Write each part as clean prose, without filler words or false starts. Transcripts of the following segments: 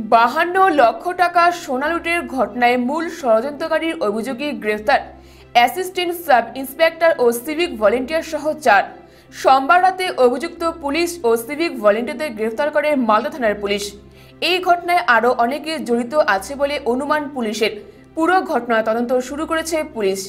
52 লক্ষ টাকা সোনা লুটের ঘটনায় মূল ষড়যন্ত্রকারীর অভিযোগে গ্রেফতার অ্যাসিস্ট্যান্ট সাব ইন্সপেক্টর ও সিভিক ভলেন্টিয়ার সহ 4। সোমবার রাতে অভিযুক্ত পুলিশ ও সিভিক ভলেন্টিয়ারদের গ্রেফতার করে মালদা থানার পুলিশ। এই ঘটনায় আরও অনেকে জড়িত আছে বলে অনুমান পুলিশের। পুরো ঘটনা তদন্ত শুরু করেছে পুলিশ।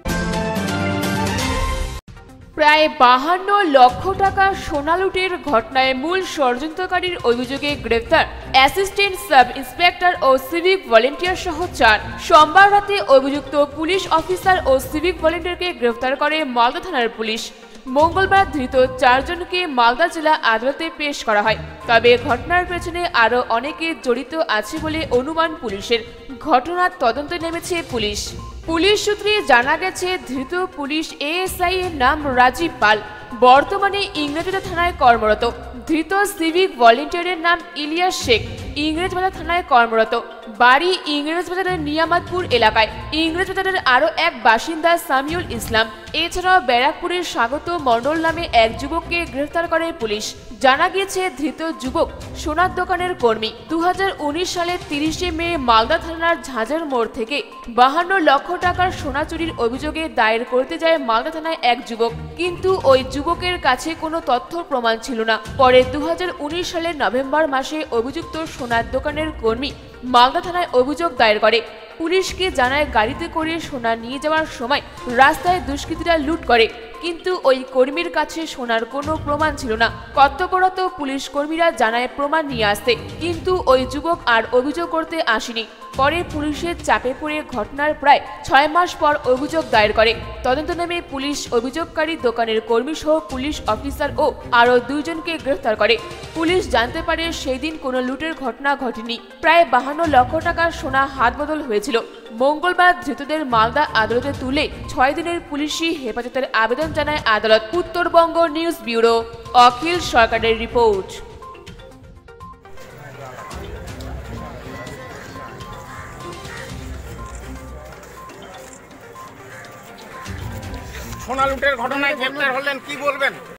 প্রায় 52 লক্ষ টাকা সোনা লুটের ঘটনায় মূল ষড়যন্ত্রকারীর অভিযোগে গ্রেফতার অ্যাসিস্ট্যান্ট সাব ইন্সপেক্টর ও সিভিক ভলেন্টিয়ার সহ 4। সোমবার রাতে অভিযুক্ত পুলিশ অফিসার ও সিভিক ভলেন্টিয়ারকে গ্রেফতার করে মালদা থানার পুলিশ। মঙ্গলবার ধৃত 4 জনকে মালদা জেলা আদালতে পেশ করা হয়। তবে ঘটনার পেছনে আরও অনেকে জড়িত আছে বলে অনুমান পুলিশের। ঘটনার তদন্তে নেমেছে পুলিশ। পুলিশ সূত্রে জানা গেছে, ধৃত পুলিশ এএসআই এর নাম রাজীব পাল, বর্তমানে ইংরেজবাজার থানায় কর্মরত। ধৃত সিভিক ভলেন্টিয়ারের নাম ইলিয়াস শেখ, ইংরেজবাজার থানায় কর্মরত, বাড়ি ইংরেজবাজারের নিয়ামতপুর এলাকায়। ইংরেজবাজারের আরও এক বাসিন্দা সামিউল ইসলাম। এছাড়াও ব্যারাকপুরের স্বাগত মণ্ডল নামে এক যুবককে গ্রেফতার করে পুলিশ। জানা গিয়েছে, ধৃত যুবক সোনার দোকানের কর্মী। 2019 সালের 30 মে মালদা থানার ঝাঁঝার মোড় থেকে 52 লক্ষ টাকার সোনা চুরির অভিযোগে দায়ের করতে যায় মালদা থানায় এক যুবক। কিন্তু ওই যুবকের কাছে কোনো তথ্য প্রমাণ ছিল না। পরে 2019 সালের নভেম্বর মাসে অভিযুক্ত সোনার দোকানের কর্মী মালদা থানায় অভিযোগ দায়ের করে। পুলিশকে জানায়, গাড়িতে করে সোনা নিয়ে যাওয়ার সময় রাস্তায় দুষ্কৃতীরা লুট করে, কিন্তু ওই কর্মীর কাছে সোনার কোনো প্রমাণ ছিল না। কর্তব্যরত পুলিশ কর্মীরা জানায় প্রমাণ নিয়ে আসতে, কিন্তু ওই যুবক আর অভিযোগ করতে আসেনি। পরে পুলিশের চাপে পড়ে ঘটনার প্রায় 6 মাস পর অভিযোগ দায়ের করে। তদন্ত নামে পুলিশ অভিযোগকারী দোকানের কর্মী সহ পুলিশ অফিসার ও আরও 2 জনকে গ্রেফতার করে। পুলিশ জানতে পারে, সেই দিন কোনো লুটের ঘটনা ঘটেনি। প্রায় 52 লক্ষ টাকার সোনা হাত বদল হয়েছিল। মঙ্গলবার ধৃতদের মালদা আদালতে তুলে 6 দিনের পুলিশি হেফাজতের আবেদন জানায় আদালত। উত্তরবঙ্গ নিউজ ব্যুরো, অখিল সরকারের রিপোর্ট। সোনা লুটের ঘটনায় গ্রেফতার হলেন, কি বলবেন?